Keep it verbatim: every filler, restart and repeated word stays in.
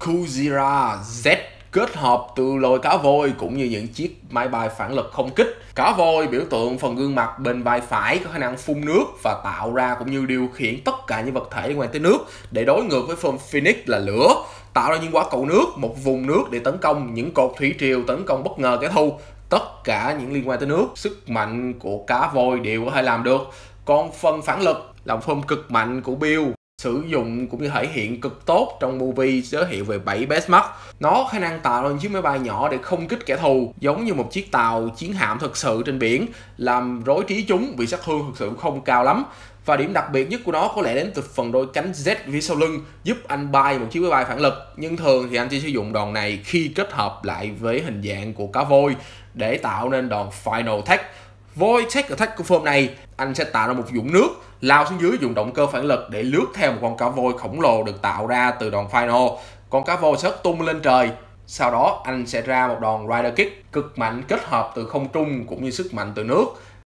Kujira Z kết hợp từ loài cá voi cũng như những chiếc máy bay phản lực không kích. Cá voi biểu tượng phần gương mặt bên vai phải có khả năng phun nước và tạo ra cũng như điều khiển tất cả những vật thể liên quan tới nước, để đối ngược với form Phoenix là lửa, tạo ra những quả cầu nước, một vùng nước để tấn công những cột thủy triều, tấn công bất ngờ kẻ thù. Tất cả những liên quan tới nước, sức mạnh của cá voi đều có thể làm được. Còn phần phản lực là form cực mạnh của Bill, sử dụng cũng như thể hiện cực tốt trong movie giới thiệu về bảy best mark. Nó có khả năng tạo ra những chiếc máy bay nhỏ để không kích kẻ thù, giống như một chiếc tàu chiến hạm thực sự trên biển, làm rối trí chúng vì sát thương thực sự không cao lắm. Và điểm đặc biệt nhất của nó có lẽ đến từ phần đôi cánh Z phía sau lưng, giúp anh bay một chiếc máy bay phản lực. Nhưng thường thì anh chỉ sử dụng đòn này khi kết hợp lại với hình dạng của cá voi để tạo nên đòn Final Attack. Void Tech Attack của form này, anh sẽ tạo ra một vũng nước, lao xuống dưới dùng động cơ phản lực để lướt theo một con cá voi khổng lồ được tạo ra từ đòn Final. Con cá voi sẽ tung lên trời. Sau đó anh sẽ ra một đòn Rider Kick cực mạnh kết hợp từ không trung cũng như sức mạnh từ nước.